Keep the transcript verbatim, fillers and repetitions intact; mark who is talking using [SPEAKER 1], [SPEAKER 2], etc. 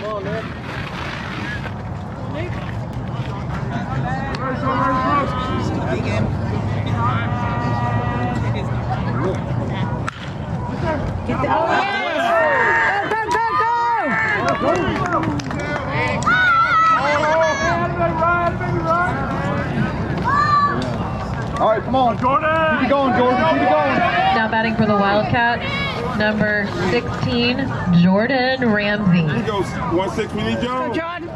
[SPEAKER 1] Get the, oh, yeah. Go, go, go, go!
[SPEAKER 2] All right, come on, Jordan. Keep it going, Jordan. Keep it going.
[SPEAKER 3] Now batting for the Wildcats, number sixteen, Jordan Ramsey.
[SPEAKER 4] Here goes one six. We need Joe.
[SPEAKER 1] Go, John.